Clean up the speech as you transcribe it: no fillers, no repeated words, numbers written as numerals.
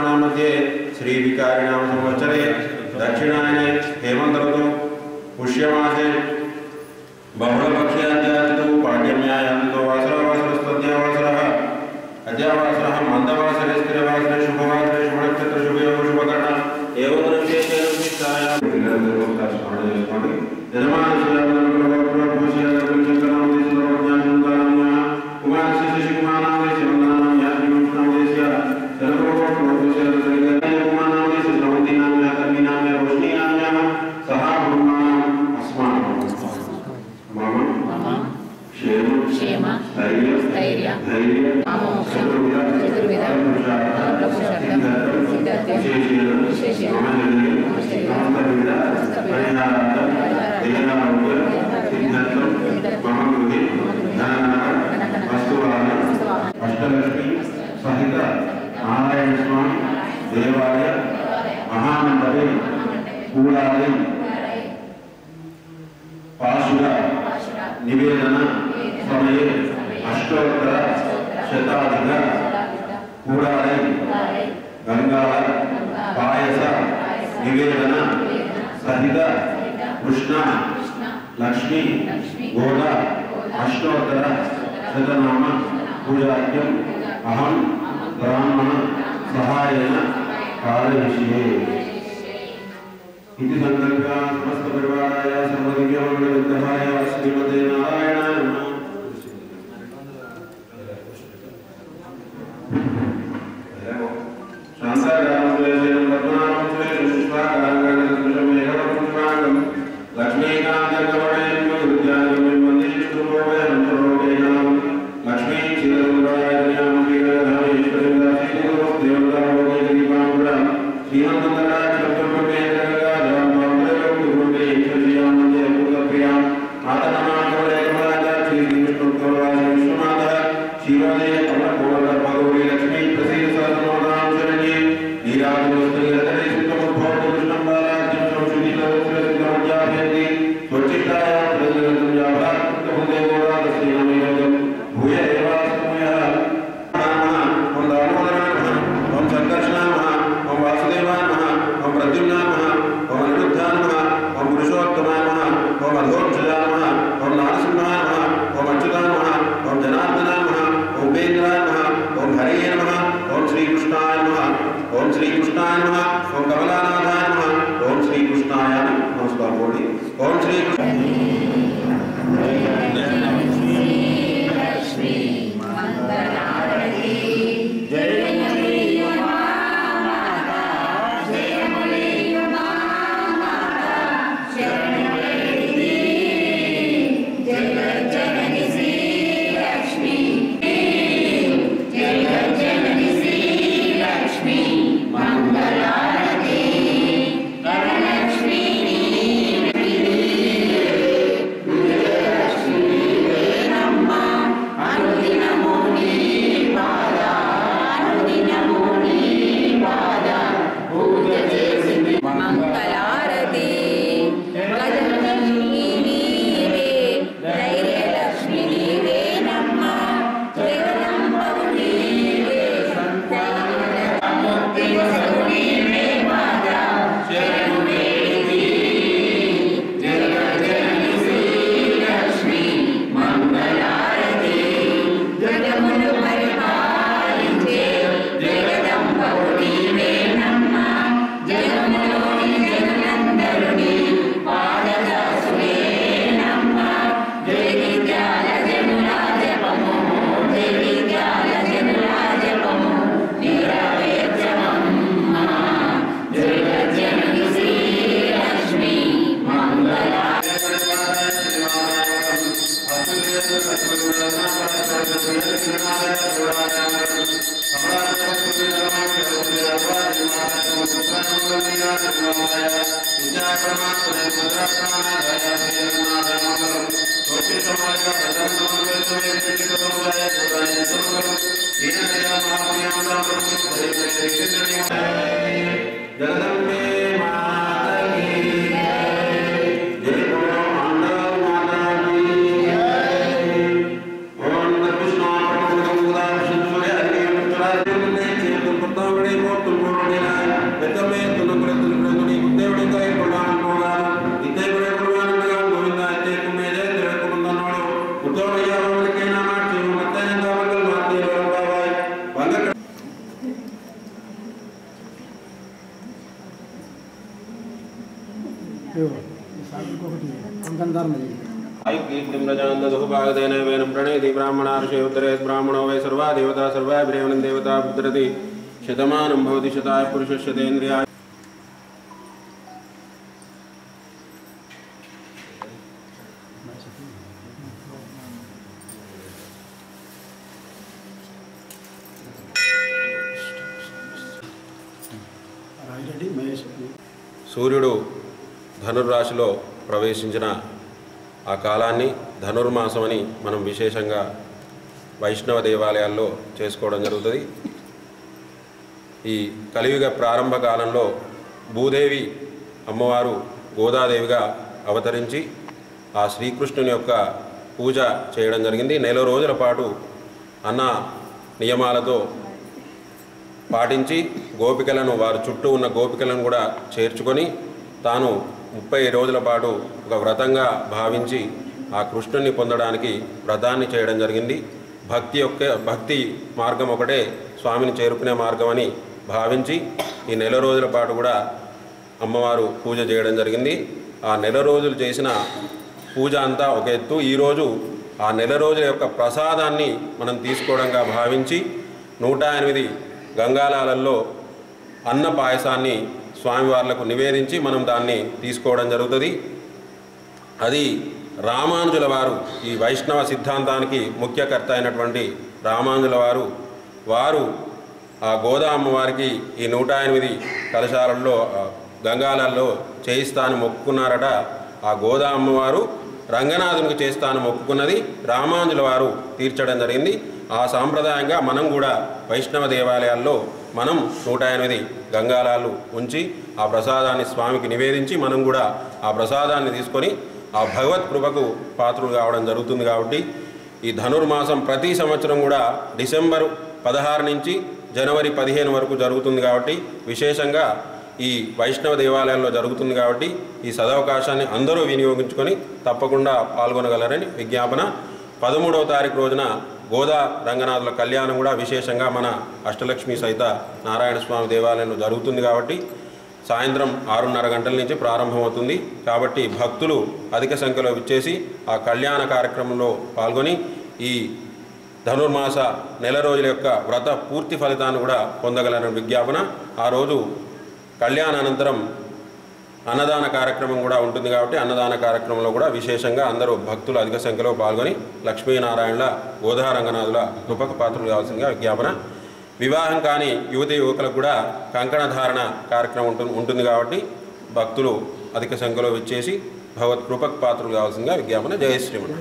नक्षत्राणां मध्ये श्रीविकारिणां संवत्सरे दक्षिणायने हेमन्त ऋतौ पुष्यमासे बहुलपक्ष्याद्यादितौ पाड्यम्यायान्तो वासरस्तद्यावासरः अद्यावासरः मन्दवासरे स्थिरवासरे शुभवासरे शुभनक्षत्र शुभयोः शुभकर्ण एवं विशेषेण विशिष्टायां अष्टलक्ष्मी सहित नारायण स्वामी देवालय महामंडले कूड़ाले पाशुर निवेदन समये अष्टोत्तर शताधिक कूड़ाले गंगा पायस निवेदन सहित कृष्ण लक्ष्मी गोदा अष्टोत्तर शतनाम पूजार्थम् अहं ब्राह्मण सहायेन कारयिष्ये इति संकल्प्य समस्त परिवाराय सर्वदिव्यमङ्गलविग्रहाय श्रीमते नारायणाय नमः। Gracias. ब्राह्मणार्षे ब्राह्मणो वै सर्वा देवता सर्वा ब्रेवनं देवता पुत्रति शतमानं भवति शताय पुरुषस्यतेन्द्रियाय సూర్యుడు ధనుర్రాశిలో ప్రవేశించిన ఆ కాలాన్ని ధనుర్మాసమని మనం విశేషంగా వైష్ణవ దేవాలయాల్లో చేసుకోవడం జరుగుతుంది. ఈ కలియుగ ప్రారంభ కాలంలో భూదేవి అమ్మవారు గోదాదేవిగా అవతరించి ఆ శ్రీకృష్ణుని యొక్క పూజ చేయడం జరిగింది. నెల రోజుల పాటు అన్న నియమాలతో పాటించి గోపికలను వారి చుట్టూ ఉన్న గోపికలను కూడా చేర్చుకొని తాను 30 రోజుల పాటు ఒక వ్రతంగా భావించి ఆ కృష్ణుని పొందడానికి వ్రతాన్ని చేయడం జరిగింది. భక్తి మార్గం ఒకటే స్వామిని చేరుకునే మార్గం అని భావించి ఈ నెల రోజుల పాటు కూడా అమ్మవారు పూజ చేయడం జరిగింది. ఆ నెల రోజులు చేసిన పూజ అంతా ఒక ఎత్తు. ఈరోజు ఆ నెల రోజుల యొక్క ప్రసాదాన్ని మనం తీసుకోవడంగా భావించి 108 గంగాలాలలో అన్న పాయసాన్ని స్వామివార్లకు నివేదించి మనం దాన్ని తీసుకోవడం జరుగుతుంది. అది రామానుజుల వారు, ఈ వైష్ణవ సిద్ధాంతానికి ముఖ్యకర్త అయినటువంటి రామానుజుల వారు ఆ గోదా అమ్మవారికి ఈ 108 కలశాలలో గంగాలలో చేయిస్తాను మొక్కుకున్నారట. ఆ గోదా అమ్మవారు రంగనాథునికి చేస్తాను మొక్కుకున్నది రామానుజుల వారు తీర్చడం జరిగింది. ఆ సాంప్రదాయంగా మనం కూడా వైష్ణవ దేవాలయాల్లో మనం 108 గంగాలాలు ఉంచి ఆ ప్రసాదాన్ని స్వామికి నివేదించి మనం కూడా ఆ ప్రసాదాన్ని తీసుకొని ఆ భగవత్ కృపకు పాత్రులు కావడం జరుగుతుంది. కాబట్టి ఈ ధనుర్మాసం ప్రతి సంవత్సరం కూడా డిసెంబర్ 16 నుంచి జనవరి 15 వరకు జరుగుతుంది. కాబట్టి విశేషంగా ఈ వైష్ణవ దేవాలయాల్లో జరుగుతుంది. కాబట్టి ఈ సదవకాశాన్ని అందరూ వినియోగించుకొని తప్పకుండా పాల్గొనగలరని విజ్ఞాపన. 13వ తారీఖు రోజున గోదా రంగనాథుల కళ్యాణం కూడా విశేషంగా మన అష్టలక్ష్మి సహిత నారాయణ స్వామి దేవాలయంలో జరుగుతుంది. కాబట్టి సాయంత్రం 6:30 గంటల నుంచి ప్రారంభమవుతుంది. కాబట్టి భక్తులు అధిక సంఖ్యలో విచ్చేసి ఆ కళ్యాణ కార్యక్రమంలో పాల్గొని ఈ ధనుర్మాస నెల రోజుల యొక్క వ్రత పూర్తి ఫలితాన్ని కూడా పొందగలరని విజ్ఞాపన. ఆ రోజు కళ్యాణ అనంతరం అన్నదాన కార్యక్రమం కూడా ఉంటుంది. కాబట్టి అన్నదాన కార్యక్రమంలో కూడా విశేషంగా అందరూ భక్తులు అధిక సంఖ్యలో పాల్గొని లక్ష్మీనారాయణుల గోదా రంగనాథుల కృపకు పాత్రలు కావాల్సిందిగా విజ్ఞాపన. వివాహం కాని యువతి యువకులకు కూడా కంకణ ధారణ కార్యక్రమం ఉంటుంది. కాబట్టి భక్తులు అధిక సంఖ్యలో విచ్చేసి భగవత్ కృపకు పాత్రలు కావాల్సిందిగా విజ్ఞాపన. జయ శ్రీమన్.